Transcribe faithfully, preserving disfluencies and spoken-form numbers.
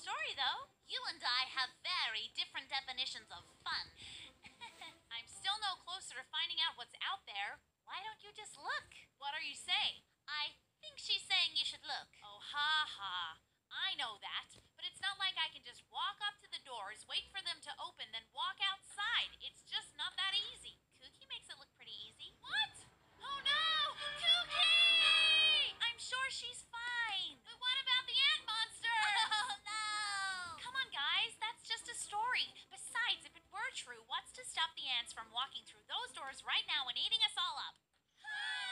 story, though. You and I have very different definitions of fun. I'm still no closer to finding out what's out there. Why don't you just look? What are you saying? I think she's saying you should look. Oh, ha ha. I know that, but it's not like I can just walk up to the doors, wait for them to open, then walk outside. It's just not that easy. Kooky makes it look pretty easy. What? Oh no! Kooky! I'm sure she's fine. But what about the ant monster? Oh no! Come on, guys, that's just a story. Besides, if it were true, what's to stop the ants from walking through those doors right now and eating us all up?